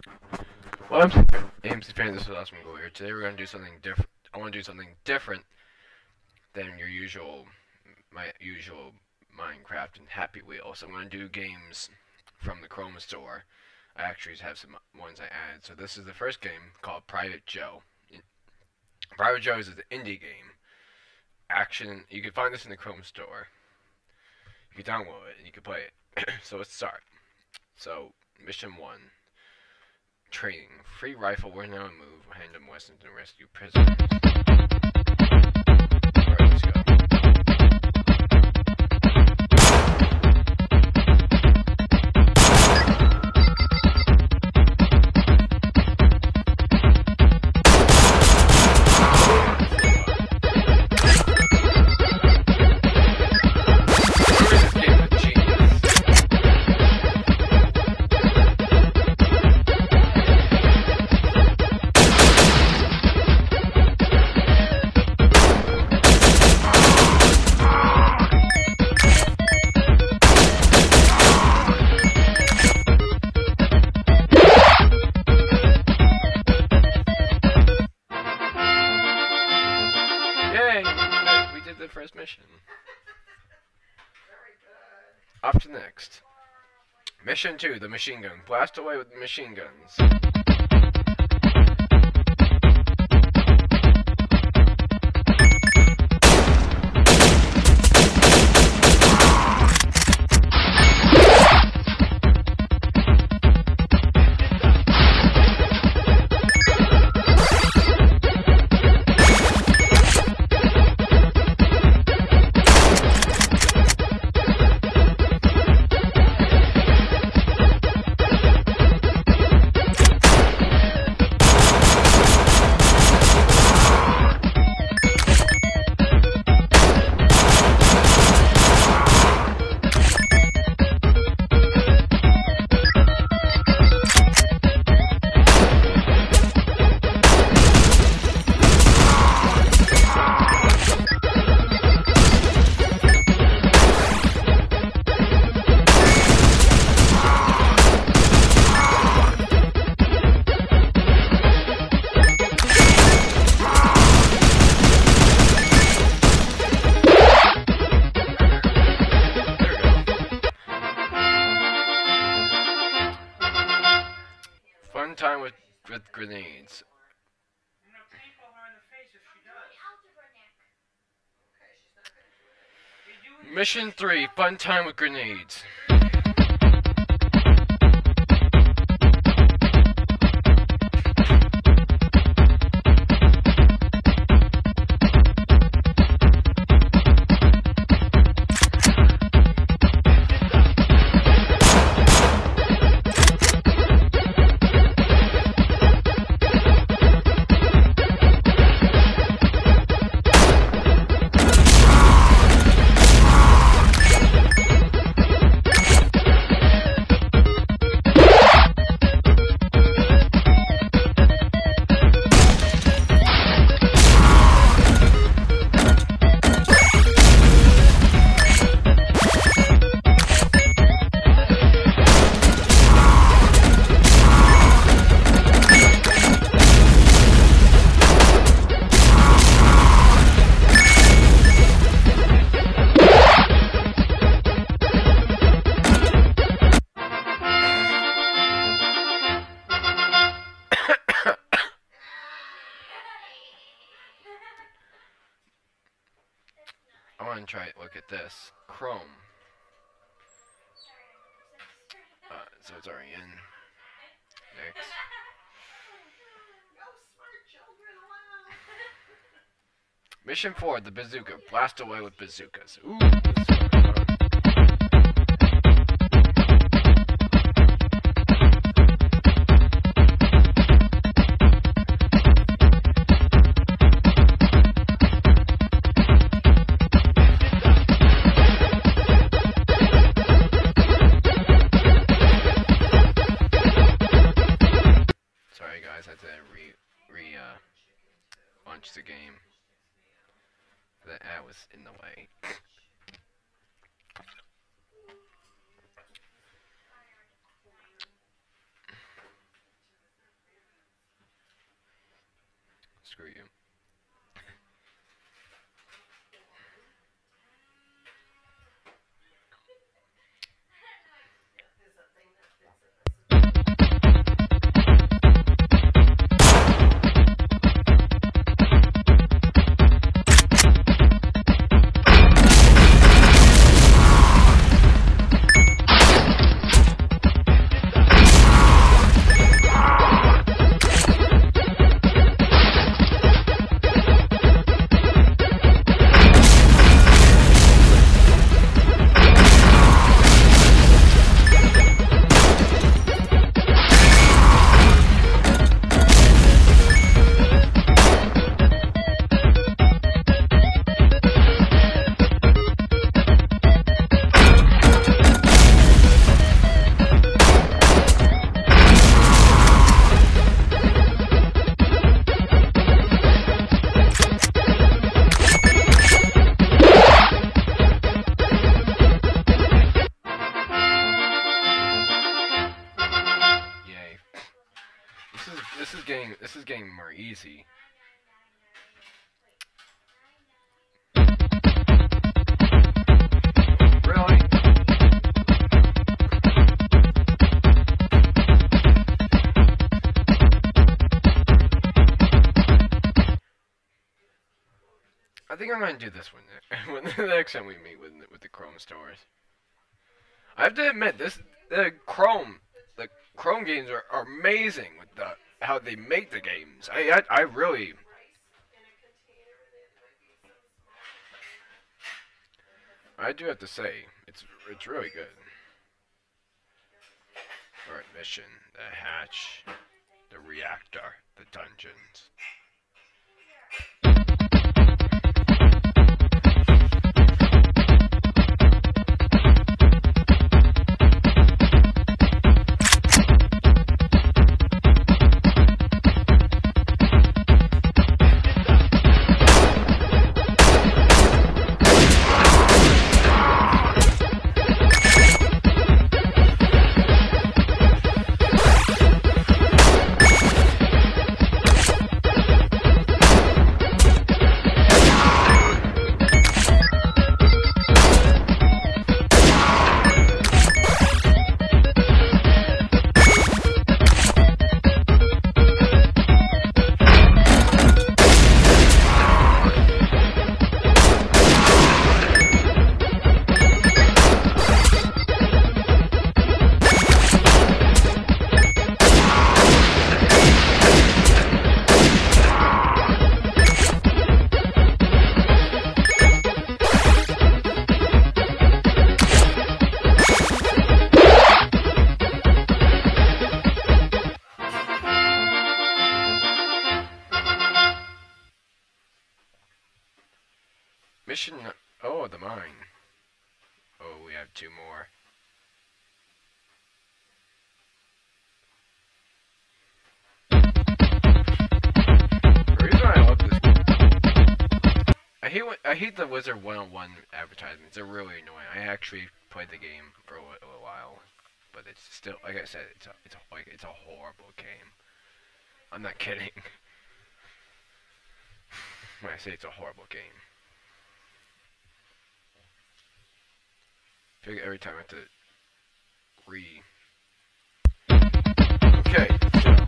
Well, I'm AMC fan. This is Awesome Go here. Today we're gonna do something different. I want to do something different than your usual, my usual Minecraft and Happy Wheel. So I'm gonna do games from the Chrome store. I actually have some ones I added. So this is the first game called Private Joe. Private Joe is an indie game. Action. You can find this in the Chrome store. You can download it and you can play it. So let's start. So mission 1. Training. Free rifle, we're now move, hand them weapons and rescue prisoners. Alright, let's go. We did the first mission. Off to next. Mission 2, the machine gun. Blast away with the machine guns. Fun time with grenades. Mission 3, fun time with grenades. I want to try it. Look at this. Chrome. So it's already in. Next. Mission 4, the bazooka. Blast away with bazookas. Ooh, this is fun. I had to launch the game. The ad was in the way. screw you. This is getting more easy. Really? I think I'm gonna do this one when the next time we meet with the Chrome stores. I have to admit, the Chrome games are amazing with how they make the games. I really. I do have to say, it's really good. Alright, mission, the hatch, the reactor, the dungeons. Mission. Oh, the mine. Oh, we have two more. The reason I love this game, I hate the Wizard 101 advertisements. They're really annoying. I actually played the game for a while, but it's still, like I said, it's a horrible game. I'm not kidding when I say it's a horrible game. I feel like every time I have to Okay, so.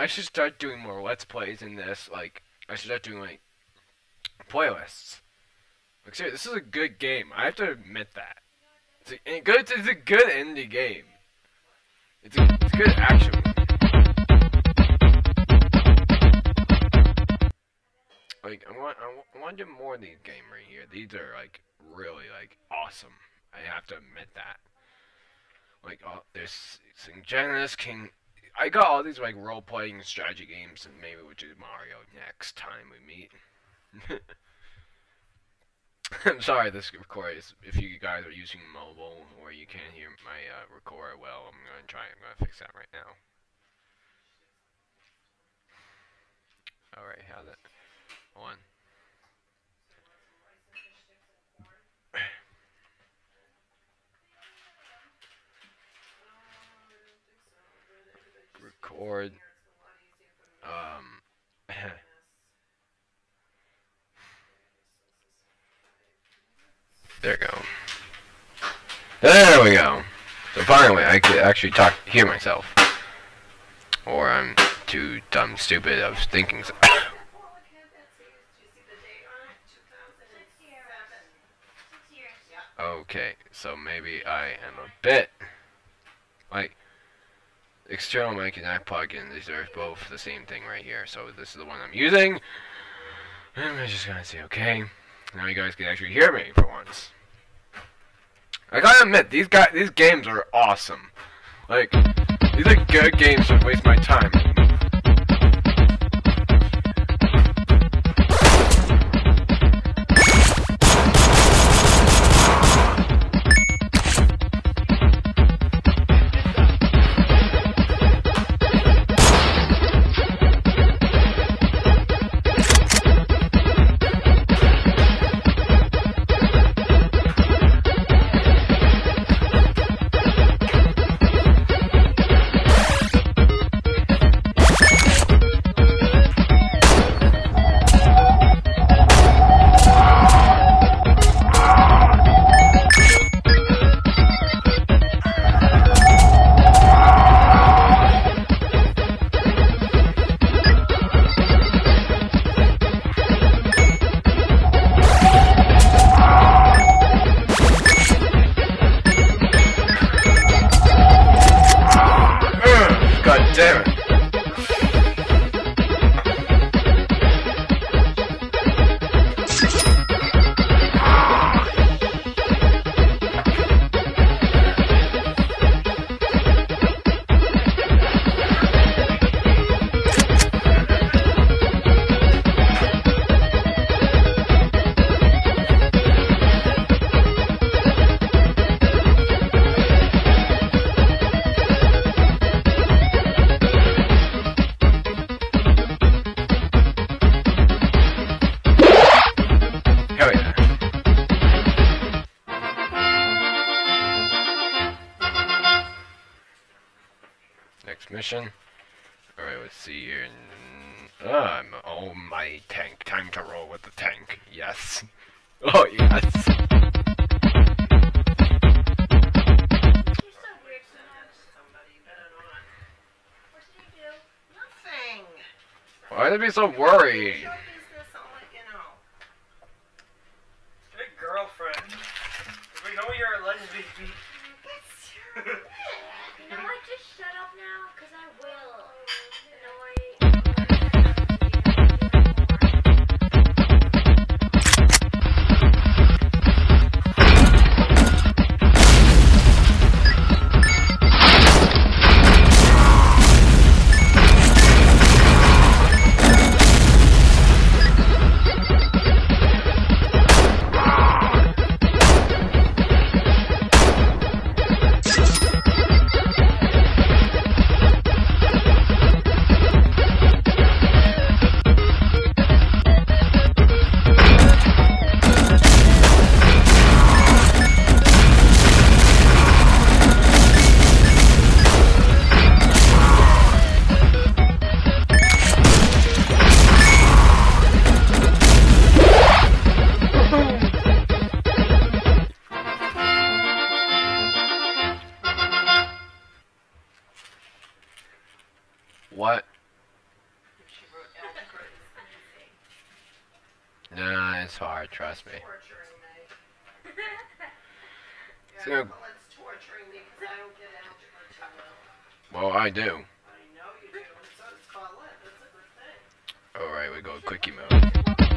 I should start doing more Let's Plays in this. Like, I should start doing, like, playlists. Like, seriously, this is a good game. I have to admit that. It's a good indie game. It's a good action movie. Like, I want to do more of these games right here. These are, like, really, like, awesome. I have to admit that. Like, there's Genesis King. I got all these, like, role-playing strategy games, and maybe we'll do Mario next time we meet. I'm sorry, this record is, if you guys are using mobile, or you can't hear my, record well, I'm gonna fix that right now. Alright, how's it? On. Record. There we go. There we go. So finally, I could actually hear myself. Or I'm too dumb, stupid. I was thinking. Okay, so maybe I am a bit like external mic and that plugin. These are both the same thing right here. So this is the one I'm using. And I'm just gonna say okay. Now you guys can actually hear me for once. I gotta admit, these games are awesome. Like, these are good games to waste my time. Mission. Alright, let's see here. Oh, my tank. Time to roll with the tank. Yes. Oh, yes. Why did they be so worried? Good girlfriend. We know you're a lesbian. You know what? Just shut up now, because I will. Nah, it's hard, trust me. Torturing me. So- Yeah, well, it's torturing me because I don't get algebra too well. Well, I do. I know you do, and so does Paulette. That's a good thing. Alright, we go quickie mode.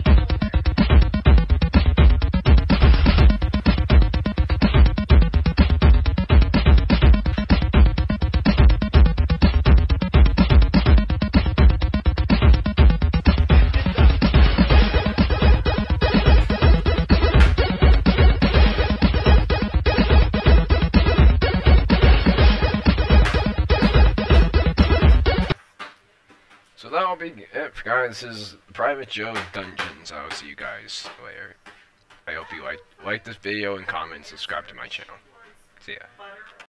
So that'll be it, guys. This is Private Joe Dungeons. I'll see you guys later. I hope you like this video and comment, subscribe to my channel. See ya.